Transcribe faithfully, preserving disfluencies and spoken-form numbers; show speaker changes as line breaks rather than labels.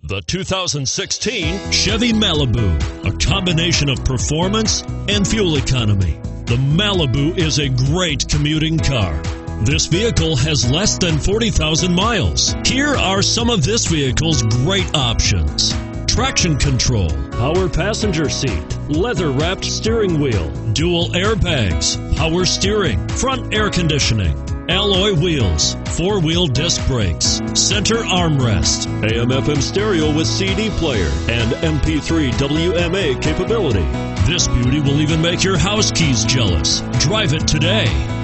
The two thousand sixteen Chevy Malibu, a combination of performance and fuel economy. The Malibu is a great commuting car. This vehicle has less than forty thousand miles. Here are some of this vehicle's great options: traction control, power passenger seat, leather-wrapped steering wheel, dual airbags, power steering, front air conditioning, alloy wheels, four-wheel disc brakes, center armrest, A M F M stereo with C D player, and M P three W M A capability. This beauty will even make your house keys jealous. Drive it today.